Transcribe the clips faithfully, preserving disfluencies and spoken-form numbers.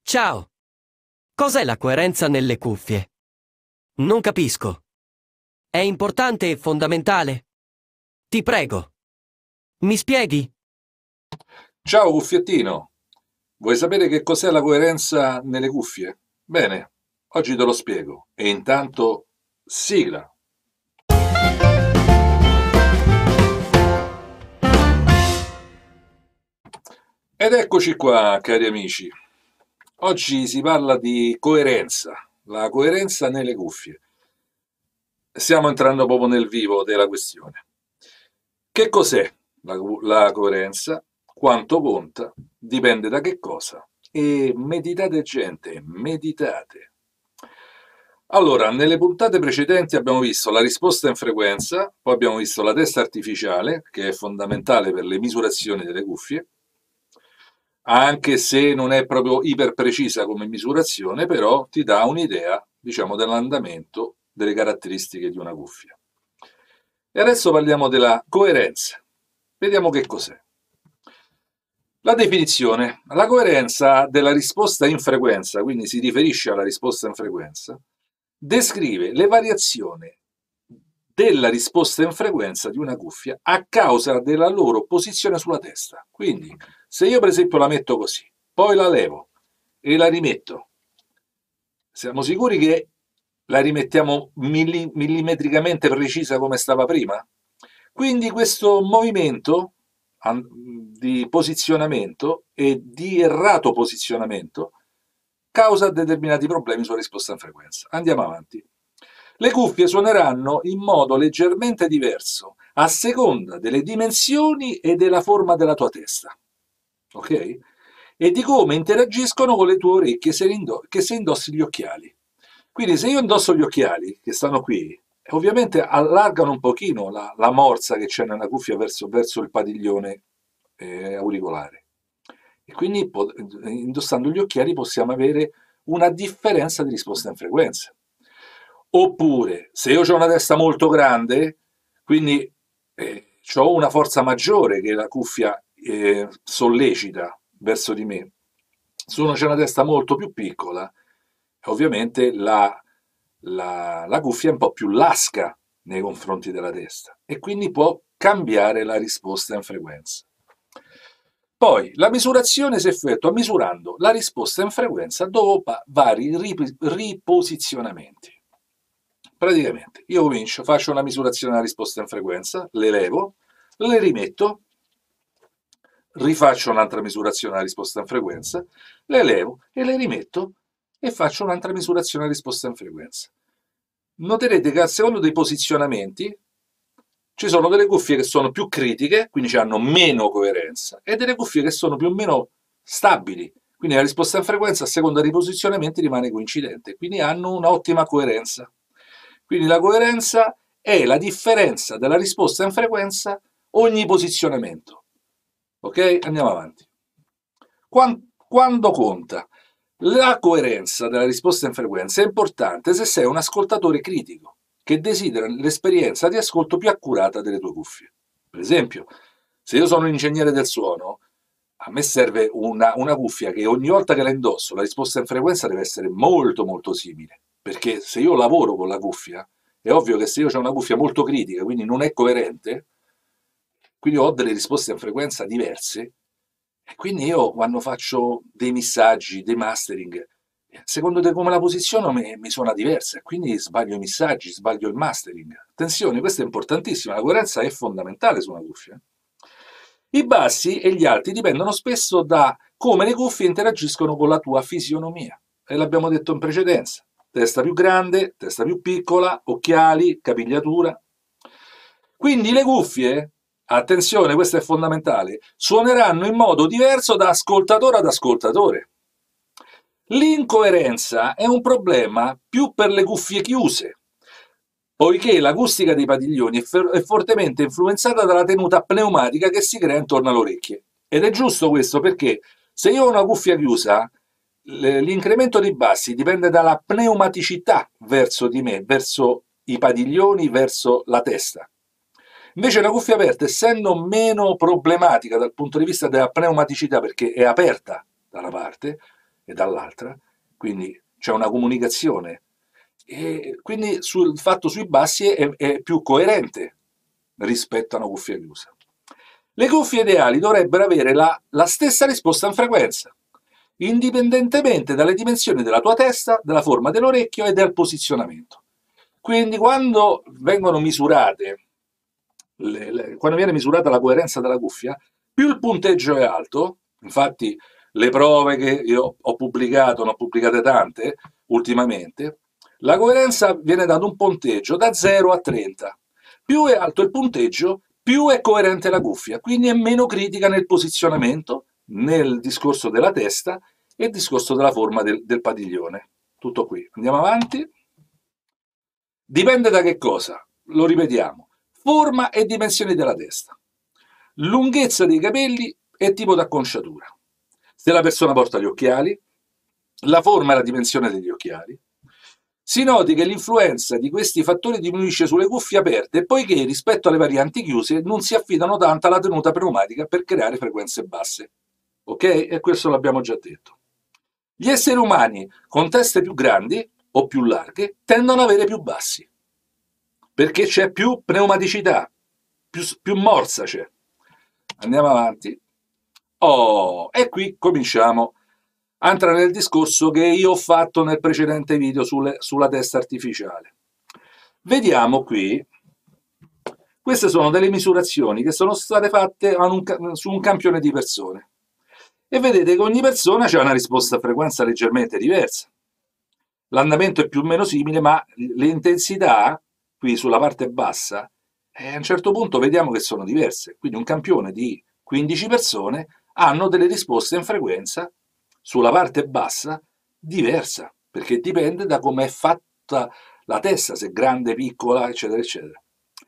Ciao! Cos'è la coerenza nelle cuffie? Non capisco. È importante e fondamentale? Ti prego. Mi spieghi? Ciao cuffiettino, vuoi sapere che cos'è la coerenza nelle cuffie? Bene, oggi te lo spiego e intanto sigla. Ed eccoci qua, cari amici. Oggi si parla di coerenza, la coerenza nelle cuffie. Stiamo entrando proprio nel vivo della questione. Che cos'è la, la coerenza? Quanto conta? Dipende da che cosa. E meditate gente, meditate. Allora, nelle puntate precedenti abbiamo visto la risposta in frequenza, poi abbiamo visto la testa artificiale, che è fondamentale per le misurazioni delle cuffie, anche se non è proprio iper precisa come misurazione, però ti dà un'idea, diciamo, dell'andamento delle caratteristiche di una cuffia. E adesso parliamo della coerenza. Vediamo che cos'è. La definizione. La coerenza della risposta in frequenza, quindi si riferisce alla risposta in frequenza, descrive le variazioni della risposta in frequenza di una cuffia a causa della loro posizione sulla testa. Quindi, se io per esempio la metto così, poi la levo e la rimetto, siamo sicuri che la rimettiamo milli millimetricamente precisa come stava prima? Quindi questo movimento di posizionamento e di errato posizionamento causa determinati problemi sulla risposta in frequenza. Andiamo avanti. Le cuffie suoneranno in modo leggermente diverso a seconda delle dimensioni e della forma della tua testa, ok? E di come interagiscono con le tue orecchie se, indo che se indossi gli occhiali. Quindi se io indosso gli occhiali, che stanno qui, ovviamente allargano un pochino la, la morsa che c'è nella cuffia verso, verso il padiglione eh, auricolare. E quindi indossando gli occhiali possiamo avere una differenza di risposta in frequenza. Oppure, se io ho una testa molto grande, quindi eh, ho una forza maggiore che la cuffia eh, sollecita verso di me, se uno c'è una testa molto più piccola, ovviamente la, la, la cuffia è un po' più lasca nei confronti della testa e quindi può cambiare la risposta in frequenza. Poi la misurazione si effettua misurando la risposta in frequenza dopo vari riposizionamenti. Praticamente io comincio, faccio una misurazione della risposta in frequenza, le levo, le rimetto, rifaccio un'altra misurazione della risposta in frequenza, le levo e le rimetto e faccio un'altra misurazione della risposta in frequenza. Noterete che a seconda dei posizionamenti ci sono delle cuffie che sono più critiche, quindi hanno meno coerenza, e delle cuffie che sono più o meno stabili, quindi la risposta in frequenza a seconda dei posizionamenti rimane coincidente, quindi hanno un'ottima coerenza. Quindi la coerenza è la differenza della risposta in frequenza ogni posizionamento. Ok? Andiamo avanti. Quando conta? La coerenza della risposta in frequenza è importante se sei un ascoltatore critico che desidera l'esperienza di ascolto più accurata delle tue cuffie. Per esempio, se io sono un ingegnere del suono, a me serve una, una cuffia che ogni volta che la indosso la risposta in frequenza deve essere molto molto simile, perché se io lavoro con la cuffia, è ovvio che se io ho una cuffia molto critica, quindi non è coerente, quindi ho delle risposte in frequenza diverse, e quindi io quando faccio dei missaggi, dei mastering, secondo te come la posiziono mi, mi suona diversa, quindi sbaglio i missaggi, sbaglio il mastering. Attenzione, questo è importantissimo, la coerenza è fondamentale su una cuffia. I bassi e gli alti dipendono spesso da come le cuffie interagiscono con la tua fisionomia, e l'abbiamo detto in precedenza. Testa più grande, testa più piccola, occhiali, capigliatura. Quindi le cuffie, attenzione, questo è fondamentale, suoneranno in modo diverso da ascoltatore ad ascoltatore. L'incoerenza è un problema più per le cuffie chiuse, poiché l'acustica dei padiglioni è, è fortemente influenzata dalla tenuta pneumatica che si crea intorno alle orecchie. Ed è giusto questo perché se io ho una cuffia chiusa, l'incremento dei bassi dipende dalla pneumaticità verso di me, verso i padiglioni, verso la testa. Invece la cuffia aperta, essendo meno problematica dal punto di vista della pneumaticità, perché è aperta da una parte, e dall'altra, quindi c'è una comunicazione. E quindi sul fatto sui bassi è, è più coerente rispetto a una cuffia chiusa. Le cuffie ideali dovrebbero avere la, la stessa risposta in frequenza, indipendentemente dalle dimensioni della tua testa, della forma dell'orecchio e del posizionamento. Quindi quando vengono misurate, le, le, quando viene misurata la coerenza della cuffia, più il punteggio è alto, infatti le prove che io ho pubblicato, ne ho pubblicate tante ultimamente, la coerenza viene dato un punteggio da zero a trenta. Più è alto il punteggio, più è coerente la cuffia, quindi è meno critica nel posizionamento, nel discorso della testa e il discorso della forma del, del padiglione. Tutto qui. Andiamo avanti. Dipende da che cosa? Lo ripetiamo. Forma e dimensioni della testa. Lunghezza dei capelli e tipo d'acconciatura. Se la persona porta gli occhiali, la forma e la dimensione degli occhiali. Si noti che l'influenza di questi fattori diminuisce sulle cuffie aperte, poiché rispetto alle varianti chiuse non si affidano tanto alla tenuta pneumatica per creare frequenze basse. Ok? E questo l'abbiamo già detto. Gli esseri umani con teste più grandi o più larghe tendono ad avere più bassi, perché c'è più pneumaticità, più, più morsa c'è. Andiamo avanti. Oh, e qui cominciamo a entrare nel discorso che io ho fatto nel precedente video sulle, sulla testa artificiale. Vediamo qui, queste sono delle misurazioni che sono state fatte un, su un campione di persone. E vedete che ogni persona ha una risposta a frequenza leggermente diversa. L'andamento è più o meno simile, ma l'intensità, qui sulla parte bassa, eh, a un certo punto vediamo che sono diverse. Quindi un campione di quindici persone hanno delle risposte in frequenza sulla parte bassa diversa, perché dipende da come è fatta la testa, se è grande, piccola, eccetera, eccetera.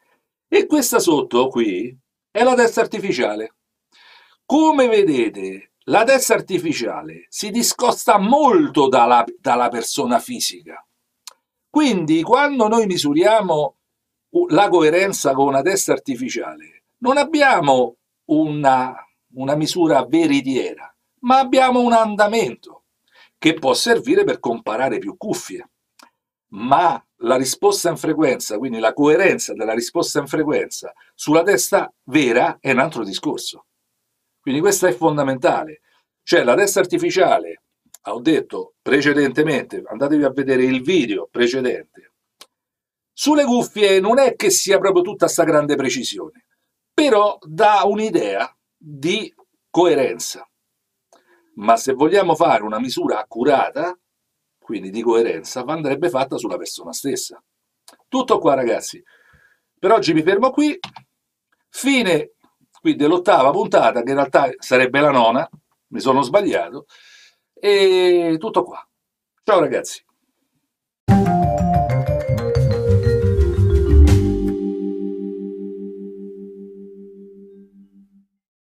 E questa sotto, qui, è la testa artificiale. Come vedete, la testa artificiale si discosta molto dalla, dalla persona fisica. Quindi, quando noi misuriamo la coerenza con una testa artificiale, non abbiamo una, una misura veritiera, ma abbiamo un andamento che può servire per comparare più cuffie. Ma la risposta in frequenza, quindi la coerenza della risposta in frequenza sulla testa vera è un altro discorso. Quindi questo è fondamentale. Cioè la testa artificiale, ho detto precedentemente, andatevi a vedere il video precedente, sulle cuffie non è che sia proprio tutta sta grande precisione, però dà un'idea di coerenza. Ma se vogliamo fare una misura accurata, quindi di coerenza, andrebbe fatta sulla persona stessa. Tutto qua, ragazzi. Per oggi mi fermo qui. Fine qui dell'ottava puntata, che in realtà sarebbe la nona, mi sono sbagliato, e tutto qua. Ciao ragazzi.